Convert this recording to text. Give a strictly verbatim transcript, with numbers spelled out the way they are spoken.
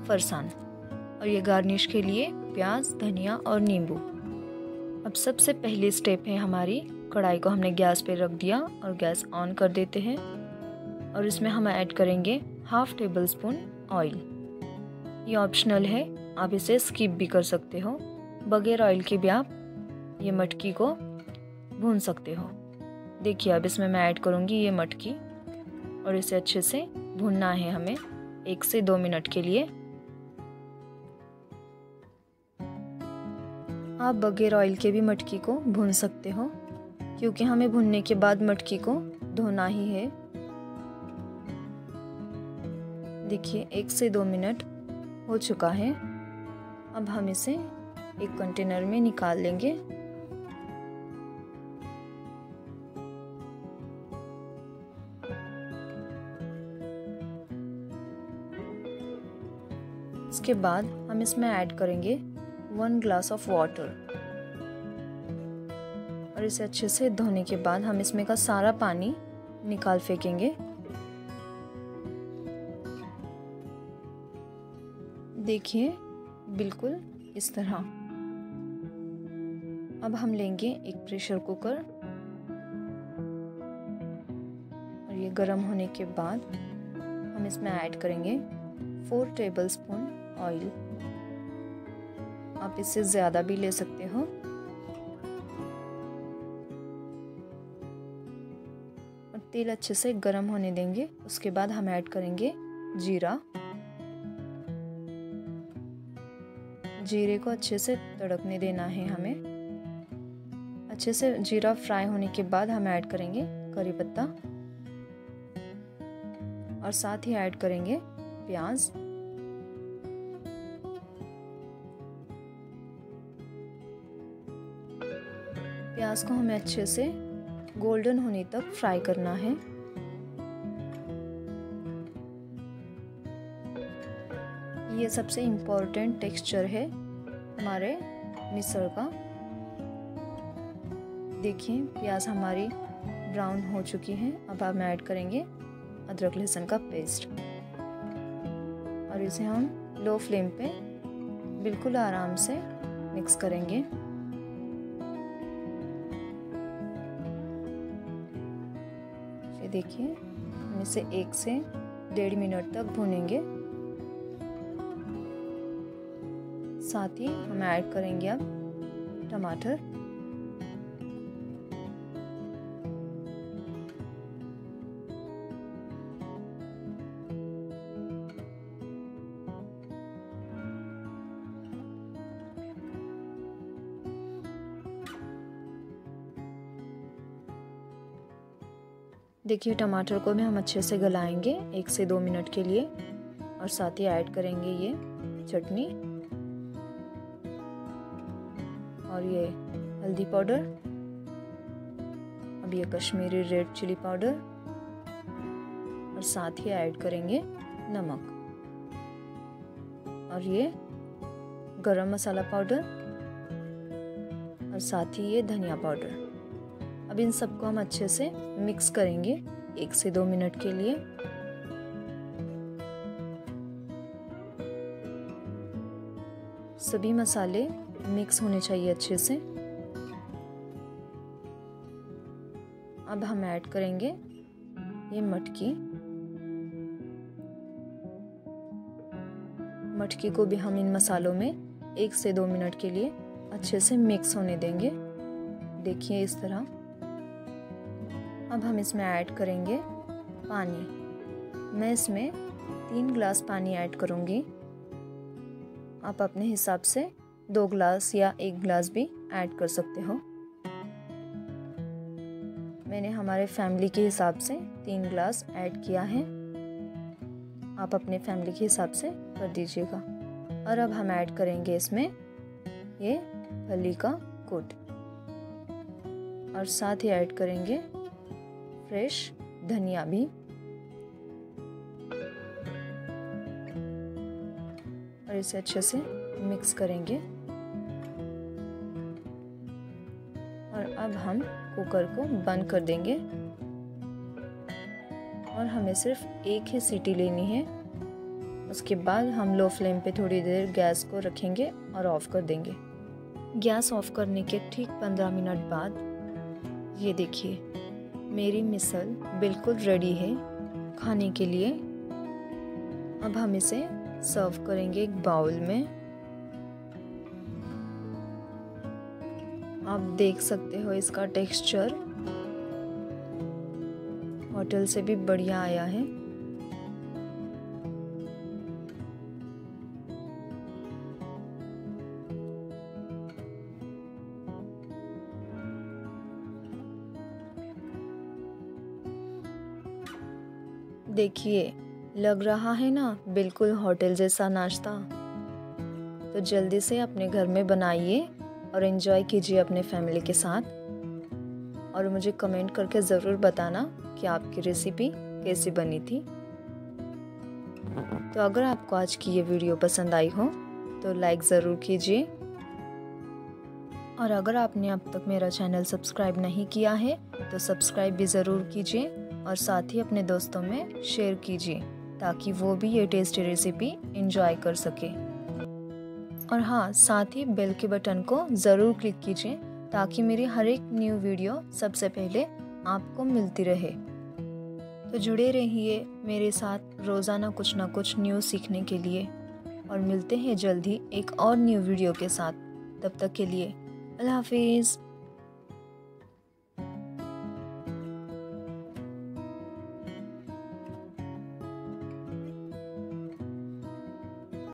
फरसान। और ये गार्निश के लिए प्याज, धनिया और नींबू। अब सबसे पहली स्टेप है हमारी, कढ़ाई को हमने गैस पे रख दिया और गैस ऑन कर देते हैं। और इसमें हम ऐड करेंगे हाफ टेबल स्पून ऑयल। ये ऑप्शनल है, आप इसे स्किप भी कर सकते हो। बगैर ऑयल के भी आप ये मटकी को भून सकते हो। देखिए अब इसमें मैं ऐड करूँगी ये मटकी और इसे अच्छे से भूनना है हमें एक से दो मिनट के लिए। आप बगैर ऑयल के भी मटकी को भून सकते हो, क्योंकि हमें भूनने के बाद मटकी को धोना ही है। देखिए एक से दो मिनट हो चुका है। अब हम इसे एक कंटेनर में निकाल लेंगे। इसके बाद हम इसमें ऐड करेंगे वन ग्लास ऑफ वाटर और इसे अच्छे से धोने के बाद हम इसमें का सारा पानी निकाल फेंकेंगे। देखिए बिल्कुल इस तरह। अब हम लेंगे एक प्रेशर कुकर और ये गर्म होने के बाद हम इसमें ऐड करेंगे फोर टेबल स्पून ऑयल। आप इससे ज़्यादा भी ले सकते हो। और तेल अच्छे से गर्म होने देंगे। उसके बाद हम ऐड करेंगे जीरा। जीरे को अच्छे से तड़कने देना है हमें। अच्छे से जीरा फ्राई होने के बाद हम ऐड करेंगे करी पत्ता और साथ ही ऐड करेंगे प्याज। प्याज को हमें अच्छे से गोल्डन होने तक फ्राई करना है। ये सबसे इम्पोर्टेंट टेक्सचर है हमारे मिसल का। देखिए प्याज हमारी ब्राउन हो चुकी है। अब हम ऐड करेंगे अदरक लहसुन का पेस्ट और इसे हम लो फ्लेम पे बिल्कुल आराम से मिक्स करेंगे। ये देखिए हम इसे एक से डेढ़ मिनट तक भूनेंगे। साथ ही हम ऐड करेंगे अब टमाटर। देखिए टमाटर को भी हम अच्छे से गलाएंगे एक से दो मिनट के लिए। और साथ ही ऐड करेंगे ये चटनी और ये हल्दी पाउडर। अब ये कश्मीरी रेड चिली पाउडर और साथ ही ऐड करेंगे नमक और ये गरम मसाला पाउडर और साथ ही ये धनिया पाउडर। अब इन सबको हम अच्छे से मिक्स करेंगे एक से दो मिनट के लिए। सभी मसाले मिक्स होने चाहिए अच्छे से। अब हम ऐड करेंगे ये मटकी। मटकी को भी हम इन मसालों में एक से दो मिनट के लिए अच्छे से मिक्स होने देंगे। देखिए इस तरह। अब हम इसमें ऐड करेंगे पानी। मैं इसमें तीन गिलास पानी ऐड करूँगी। आप अपने हिसाब से दो गिलास या एक गिलास भी ऐड कर सकते हो। मैंने हमारे फैमिली के हिसाब से तीन गिलास ऐड किया है। आप अपने फैमिली के हिसाब से कर दीजिएगा। और अब हम ऐड करेंगे इसमें ये फली का कूट और साथ ही ऐड करेंगे फ्रेश धनिया भी। और इसे अच्छे से मिक्स करेंगे। और अब हम कुकर को बंद कर देंगे और हमें सिर्फ एक ही सीटी लेनी है। उसके बाद हम लो फ्लेम पे थोड़ी देर गैस को रखेंगे और ऑफ़ कर देंगे। गैस ऑफ करने के ठीक पंद्रह मिनट बाद ये देखिए मेरी मिसल बिल्कुल रेडी है खाने के लिए। अब हम इसे सर्व करेंगे एक बाउल में। आप देख सकते हो इसका टेक्सचर होटल से भी बढ़िया आया है। देखिए लग रहा है ना बिल्कुल होटल जैसा नाश्ता। तो जल्दी से अपने घर में बनाइए और एंजॉय कीजिए अपने फैमिली के साथ। और मुझे कमेंट करके ज़रूर बताना कि आपकी रेसिपी कैसी बनी थी। तो अगर आपको आज की ये वीडियो पसंद आई हो तो लाइक ज़रूर कीजिए। और अगर आपने अब तक मेरा चैनल सब्सक्राइब नहीं किया है तो सब्सक्राइब भी ज़रूर कीजिए और साथ ही अपने दोस्तों में शेयर कीजिए ताकि वो भी ये टेस्टी रेसिपी एंजॉय कर सके। और हाँ, साथ ही बेल के बटन को ज़रूर क्लिक कीजिए ताकि मेरी हर एक न्यू वीडियो सबसे पहले आपको मिलती रहे। तो जुड़े रहिए मेरे साथ रोज़ाना कुछ ना कुछ न्यू सीखने के लिए। और मिलते हैं जल्द ही एक और न्यू वीडियो के साथ। तब तक के लिए अल्लाह हाफिज़।